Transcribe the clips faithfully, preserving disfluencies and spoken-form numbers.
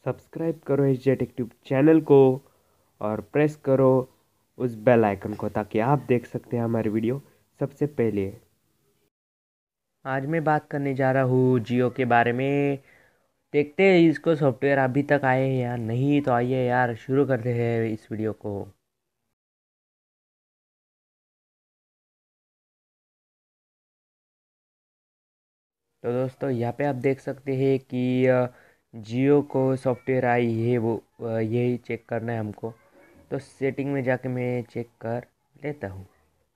Subscribe करो H J Tech Tube channel को और प्रेस करो उस बेल आइकन को ताकि आप देख सकते हैं हमारी वीडियो सबसे पहले। आज मैं बात करने जा रहा हूँ जियो के बारे में। देखते हैं इसको सॉफ्टवेयर अभी तक आए हैं या नहीं, तो आइए यार शुरू करते हैं इस वीडियो को। तो दोस्तों यहाँ पे आप देख सकते हैं कि अ, जियो को सॉफ्टवेयर आई है, वो अ, यही चेक करना है हमको। तो सेटिंग में जाके मैं चेक कर लेता हूँ।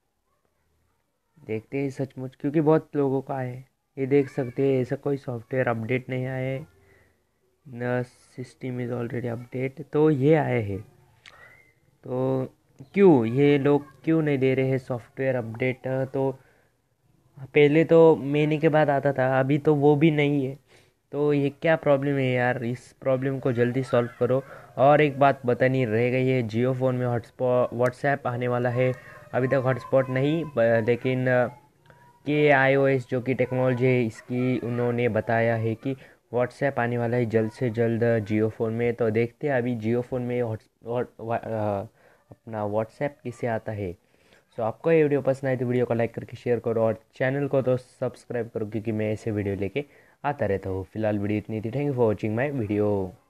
देखते हैं सचमुच, क्योंकि बहुत लोगों का है। ये देख सकते हैं ऐसा कोई सॉफ्टवेयर अपडेट नहीं आया है। न सिस्टम इज़ ऑलरेडी अपडेट, तो ये आए हैं। तो क्यों ये लोग क्यों नहीं दे रहे हैं सॉफ्टवेयर अपडेट? तो पहले तो महीने के बाद आता था, अभी तो वो भी नहीं है। तो ये क्या प्रॉब्लम है यार? इस प्रॉब्लम को जल्दी सॉल्व करो। और एक बात बतानी रह गई है, जियो फ़ोन में हॉटस्पॉट व्हाट्सएप आने वाला है। अभी तक हॉटस्पॉट नहीं, ब- लेकिन के आईओएस जो कि टेक्नोलॉजी है इसकी, उन्होंने बताया है कि व्हाट्सएप आने वाला है जल्द से जल्द जियो फ़ोन में। तो देखते हैं अभी जियो फ़ोन में हॉट्स व्हाट- वा- अ, अपना व्हाट्सएप किसे आता है। सो आपको ये वीडियो पसंद आए तो वीडियो को लाइक करके शेयर करो और चैनल को तो सब्सक्राइब करो, क्योंकि मैं ऐसे वीडियो लेके आता रहता हूँ। फिलहाल वीडियो इतनी थी। Thank you for watching my video.